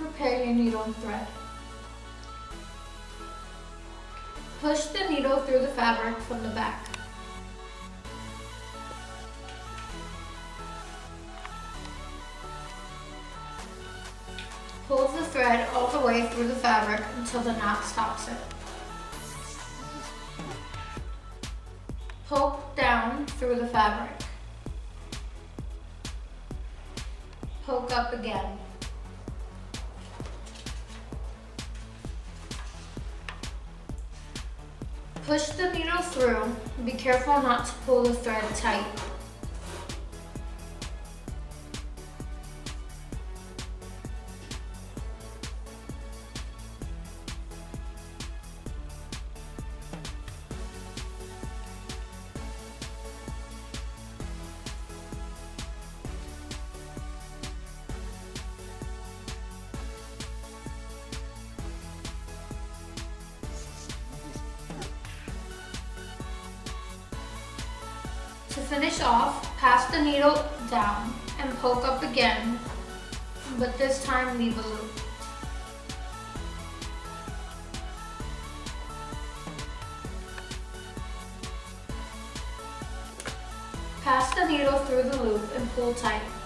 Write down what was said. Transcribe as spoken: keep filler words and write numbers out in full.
prepare your needle and thread. Push the needle through the fabric from the back. Pull the thread all the way through the fabric until the knot stops it. Poke down through the fabric. Poke up again. Push the needle through. Be careful not to pull the thread tight. To finish off, pass the needle down and poke up again, but this time leave a loop. Pass the needle through the loop and pull tight.